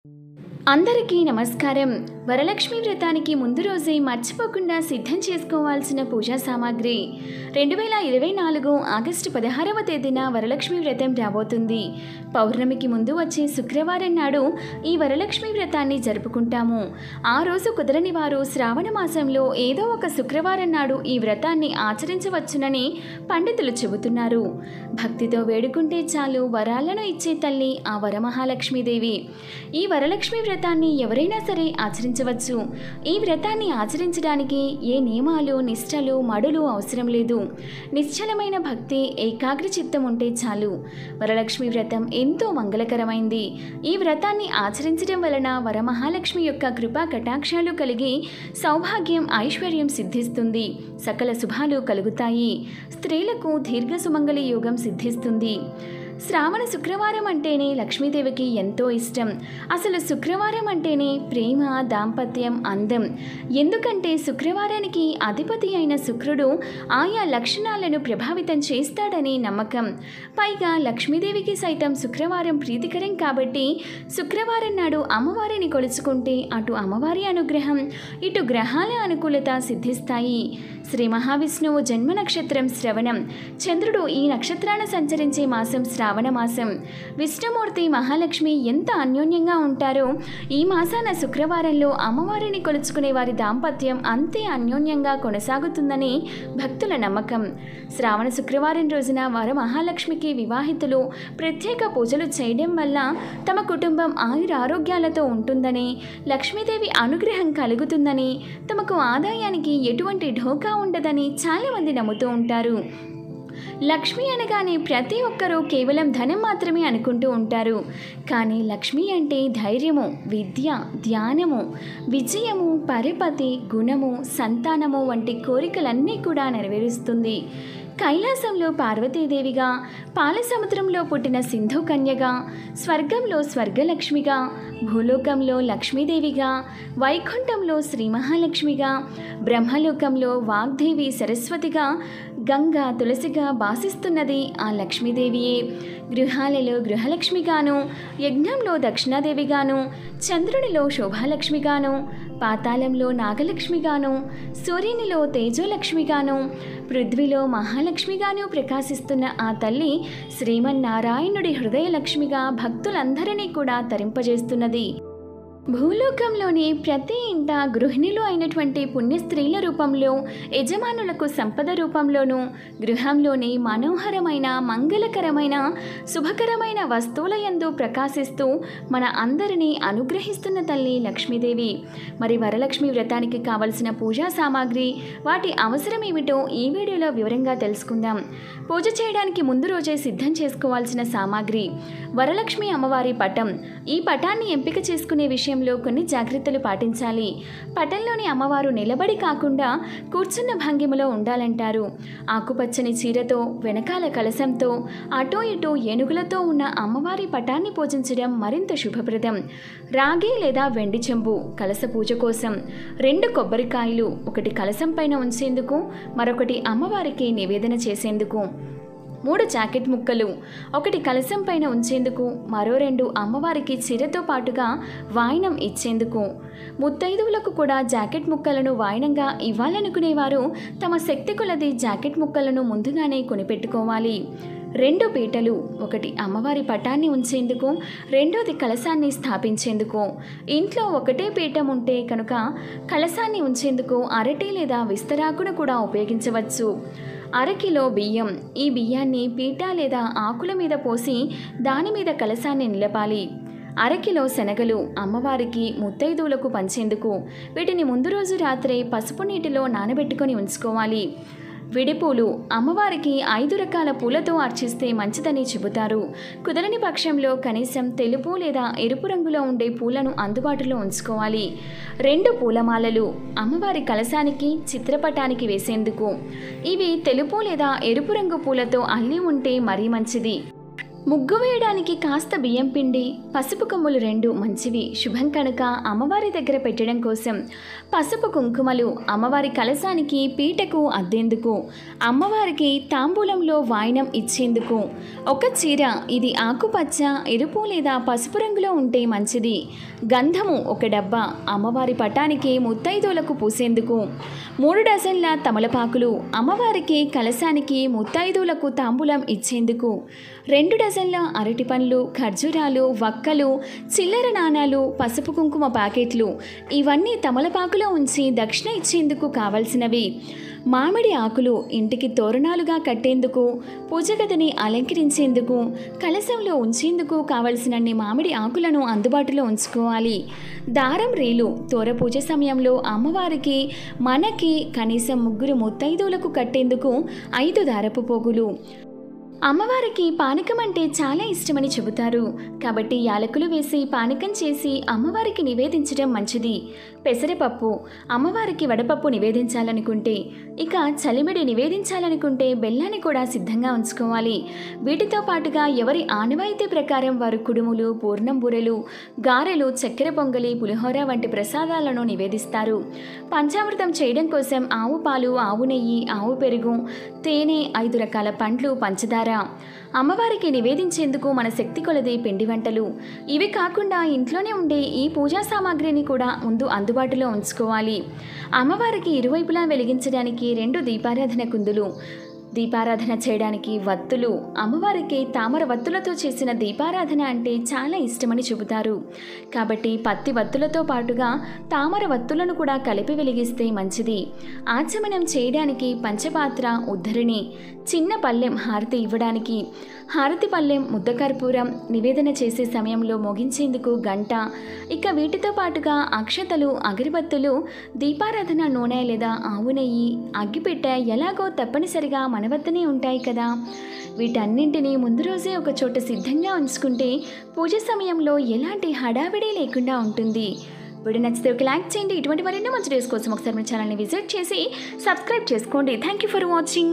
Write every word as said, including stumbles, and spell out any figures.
అందరికీ నమస్కారం. వరలక్ష్మి వ్రతానికి ముందు రోజే మర్చిపోకుండా సిద్ధం చేసుకోవాల్సిన పూజా సామాగ్రి. రెండు వేల ఇరవై నాలుగు ఆగస్టు పదహారవ తేదీన వరలక్ష్మి వ్రతం రాబోతుంది. పౌర్ణమికి ముందు వచ్చే శుక్రవారం నాడు ఈ వరలక్ష్మి వ్రతాన్ని జరుపుకుంటాము. ఆ రోజు కుదరని వారు శ్రావణ మాసంలో ఏదో ఒక శుక్రవారం నాడు ఈ వ్రతాన్ని ఆచరించవచ్చునని పండితులు చెబుతున్నారు. భక్తితో వేడుకుంటే చాలు వరాలను ఇచ్చే తల్లి ఆ వరమహాలక్ష్మీదేవి. ఈ వరలక్ష్మి వ్రతాన్ని ఎవరైనా సరే ఆచరించవచ్చు. ఈ వ్రతాన్ని ఆచరించడానికి ఏ నియమాలు నిష్టలు మడులు అవసరం లేదు. నిశ్చలమైన భక్తి ఏకాగ్ర చిత్తం ఉంటే చాలు. వరలక్ష్మి వ్రతం ఎంతో మంగళకరమైంది. ఈ వ్రతాన్ని ఆచరించడం వలన వరమహాలక్ష్మి యొక్క కృపా కటాక్షాలు కలిగి సౌభాగ్యం ఐశ్వర్యం సిద్ధిస్తుంది. సకల శుభాలు కలుగుతాయి. స్త్రీలకు దీర్ఘ సుమంగళి యోగం సిద్ధిస్తుంది. శ్రావణ శుక్రవారం అంటేనే లక్ష్మీదేవికి ఎంతో ఇష్టం. అసలు శుక్రవారం అంటేనే ప్రేమ, దాంపత్యం, అందం. ఎందుకంటే శుక్రవారానికి అధిపతి అయిన శుక్రుడు ఆయా లక్షణాలను ప్రభావితం చేస్తాడని నమ్మకం. పైగా లక్ష్మీదేవికి సైతం శుక్రవారం ప్రీతికరం కాబట్టి శుక్రవారం నాడు అమ్మవారిని కొలుచుకుంటే అటు అమ్మవారి అనుగ్రహం, ఇటు గ్రహాల అనుకూలత సిద్ధిస్తాయి. శ్రీ మహావిష్ణువు జన్మ నక్షత్రం శ్రవణం. చంద్రుడు ఈ నక్షత్రాన సంచరించే మాసం శ్రావణ మాసం. విష్ణుమూర్తి మహాలక్ష్మి ఎంత అన్యోన్యంగా ఉంటారో ఈ మాసాన శుక్రవారంలో అమ్మవారిని కొలుచుకునే వారి దాంపత్యం అంతే అన్యోన్యంగా కొనసాగుతుందని భక్తుల నమ్మకం. శ్రావణ శుక్రవారం రోజున వర మహాలక్ష్మికి వివాహితులు ప్రత్యేక పూజలు చేయడం వల్ల తమ కుటుంబం ఆయురారోగ్యాలతో ఉంటుందని, లక్ష్మీదేవి అనుగ్రహం కలుగుతుందని, తమకు ఆదాయానికి ఎటువంటి ఢోకా ఉండదని చాలామంది నమ్ముతూ ఉంటారు. లక్ష్మి అనగానే ప్రతి ఒక్కరూ కేవలం ధనం మాత్రమే అనుకుంటూ ఉంటారు. కానీ లక్ష్మి అంటే ధైర్యము, విద్య, ధ్యానము, విజయము, పరపతి, గుణము, సంతానము వంటి కోరికలన్నీ కూడా నెరవేరుస్తుంది. కైలాసంలో పార్వతీదేవిగా, పాలసముద్రంలో పుట్టిన సింధు కన్యగా, స్వర్గంలో స్వర్గలక్ష్మిగా, భూలోకంలో లక్ష్మీదేవిగా, వైకుంఠంలో శ్రీ మహాలక్ష్మిగా, బ్రహ్మలోకంలో వాగ్దేవి సరస్వతిగా, గంగా తులసిగా భాసిస్తున్నది ఆ లక్ష్మీదేవియే. గృహాలలో గృహలక్ష్మిగాను, యజ్ఞంలో దక్షిణాదేవిగాను, చంద్రునిలో శోభాలక్ష్మిగాను, పాతాళంలో నాగలక్ష్మిగాను, సూర్యునిలో తేజోలక్ష్మిగాను, పృథ్వీలో మహాలక్ష్మిగాను ప్రకాశిస్తున్న ఆ తల్లి శ్రీమన్నారాయణుడి హృదయలక్ష్మిగా భక్తులందరినీ కూడా తరింపజేస్తున్నది. భూలోకంలోని ప్రతి ఇంట గృహిణులు అయినటువంటి పుణ్య స్త్రీల రూపంలో, యజమానులకు సంపద రూపంలోనూ, గృహంలోని మనోహరమైన మంగళకరమైన శుభకరమైన వస్తువుల యందు ప్రకాశిస్తూ మన అందరినీ అనుగ్రహిస్తున్న తల్లి లక్ష్మీదేవి. మరి వరలక్ష్మి వ్రతానికి కావలసిన పూజా సామాగ్రి, వాటి అవసరం ఏమిటో ఈ వీడియోలో వివరంగా తెలుసుకుందాం. పూజ చేయడానికి ముందు రోజే సిద్ధం చేసుకోవాల్సిన సామాగ్రి: వరలక్ష్మి అమ్మవారి పటం. ఈ పటాన్ని ఎంపిక చేసుకునే విషయం లో కొన్ని జాగ్రత్తలు పాటించాలి. పటంలోని అమ్మవారు నిలబడి కాకుండా కూర్చున్న భంగిమలో ఉండాలంటారు. ఆకుపచ్చని చీరతో, వెనకాల కలశంతో, అటో ఇటో ఏనుగులతో ఉన్న అమ్మవారి పటాన్ని పూజించడం మరింత శుభప్రదం. రాగి లేదా వెండి చెంబు కలశ పూజ కోసం. రెండు కొబ్బరికాయలు, ఒకటి కలశం పైన ఉంచేందుకు, మరొకటి అమ్మవారికి నివేదన చేసేందుకు. మూడు జాకెట్ ముక్కలు, ఒకటి కలశం పైన ఉంచేందుకు, మరో రెండు అమ్మవారికి చీరతో పాటుగా వాయనం ఇచ్చేందుకు. ముత్తైదువులకు కూడా జాకెట్ ముక్కలను వాయనంగా ఇవ్వాలనుకునేవారు తమ శక్తి కొలది జాకెట్ ముక్కలను ముందుగానే కొనిపెట్టుకోవాలి. రెండు పీటలు, ఒకటి అమ్మవారి పటాన్ని ఉంచేందుకు, రెండోది కలశాన్ని స్థాపించేందుకు. ఇంట్లో ఒకటే పీఠం ఉంటే కనుక కలశాన్ని ఉంచేందుకు అరటి లేదా విస్తరాకును కూడా ఉపయోగించవచ్చు. అరకిలో బియ్యం. ఈ బియ్యాన్ని పీట లేదా ఆకుల మీద పోసి దాని మీద కలశాన్ని నిలపాలి. అరకిలో శనగలు అమ్మవారికి ముత్తైదువులకు పంచేందుకు. వీటిని ముందు రోజు రాత్రే పసుపు నీటిలో నానబెట్టుకొని ఉంచుకోవాలి. విడిపూలు అమ్మవారికి ఐదు రకాల పూలతో అర్చిస్తే మంచిదని చెబుతారు. కుదరని పక్షంలో కనీసం తెలుపు లేదా ఎరుపు రంగులో ఉండే పూలను అందుబాటులో ఉంచుకోవాలి. రెండు పూలమాలలు అమ్మవారి కలశానికి, చిత్రపటానికి వేసేందుకు. ఇవి తెలుపు లేదా ఎరుపు రంగు పూలతో అల్లి ఉంటే మరీ మంచిది. ముగ్గు వేయడానికి కాస్త బియ్యం పిండి, పసుపు కొమ్ములు రెండు మంచివి. శుభం కనుక అమ్మవారి దగ్గర పెట్టడం కోసం పసుపు కుంకుమలు, అమ్మవారి కలశానికి పీటకు అద్దేందుకు, అమ్మవారికి తాంబూలంలో వాయినం ఇచ్చేందుకు ఒక చీర, ఇది ఆకుపచ్చ, ఎరుపు లేదా పసుపు రంగులో ఉంటే మంచిది. గంధము ఒక డబ్బా, అమ్మవారి పటానికి ముత్తైదువులకు పూసేందుకు. మూడు డజన్ల తమలపాకులు, అమ్మవారికి కలశానికి ముత్తైదువులకు తాంబూలం ఇచ్చేందుకు. రెండు డజన్ల అరటి పండ్లు, ఖర్జూరాలు, వక్కలు, చిల్లర నాణాలు, పసుపు కుంకుమ ప్యాకెట్లు, ఇవన్నీ తమలపాకులో ఉంచి దక్షిణ ఇచ్చేందుకు కావలసినవి. మామిడి ఆకులు, ఇంటికి తోరణాలుగా కట్టేందుకు, పూజ గదిని అలంకరించేందుకు, కలశంలో ఉంచేందుకు కావలసినన్ని మామిడి ఆకులను అందుబాటులో ఉంచుకోవాలి. దారం రీలు, తోర పూజ సమయంలో అమ్మవారికి, మనకి కనీసం ముగ్గురు ముత్తైదువులకు కట్టేందుకు ఐదు దారపు పోగులు. అమ్మవారికి పానకం అంటే చాలా ఇష్టమని చెబుతారు కాబట్టి యాలకులు వేసి పానకం చేసి అమ్మవారికి నివేదించడం మంచిది. పెసరపప్పు, అమ్మవారికి వడపప్పు నివేదించాలనుకుంటే, ఇక చలిమిడి నివేదించాలనుకుంటే బెల్లాన్ని కూడా సిద్ధంగా ఉంచుకోవాలి. వీటితో పాటుగా ఎవరి ఆనవాయితీ ప్రకారం వారు కుడుములు, పూర్ణం బూరెలు, గారెలు, చక్కెర పొంగలి, పులిహోర వంటి ప్రసాదాలను నివేదిస్తారు. పంచామృతం చేయడం కోసం ఆవు పాలు, ఆవు నెయ్యి, ఆవు పెరుగు, తేనె, ఐదు రకాల పండ్లు, పంచదార. అమ్మవారికి నివేదించేందుకు మన శక్తి కొలది పిండి వంటలు. ఇవి కాకుండా ఇంట్లోనే ఉండే ఈ పూజా సామాగ్రిని కూడా ముందు అందుబాటులో ఉంచుకోవాలి. అమ్మవారికి ఇరువైపులా వెలిగించడానికి రెండు దీపారాధన కుందులు, దీపారాధన చేయడానికి వత్తులు. అమ్మవారికి తామర వత్తులతో చేసిన దీపారాధన అంటే చాలా ఇష్టమని చెబుతారు కాబట్టి పత్తి వత్తులతో పాటుగా తామర వత్తులను కూడా కలిపి వెలిగిస్తే మంచిది. ఆచమనం చేయడానికి పంచపాత్ర, ఉద్ధరిణి, చిన్న పల్లెం హారతి ఇవ్వడానికి, హారతి పల్లెం, ముద్దకర్పూరం, నివేదన చేసే సమయంలో మోగించేందుకు గంట, ఇక వీటితో పాటుగా అక్షతలు, అగరబత్తులు, దీపారాధన నూనె లేదా ఆవు నెయ్యి, అగ్గిపెట్టె ఎలాగో తప్పనిసరిగా మన వద్దనే ఉంటాయి కదా. వీటన్నింటినీ ముందు రోజే ఒక చోట సిద్ధంగా ఉంచుకుంటే పూజ సమయంలో ఎలాంటి హడావిడి లేకుండా ఉంటుంది. వీడియో నచ్చితే ఒక లైక్ చేయండి. ఇటువంటి మరిన్ని మంచి డేస్ కోసం ఒకసారి మన ఛానల్ని విజిట్ చేసి సబ్స్క్రైబ్ చేసుకోండి. Thank you for watching.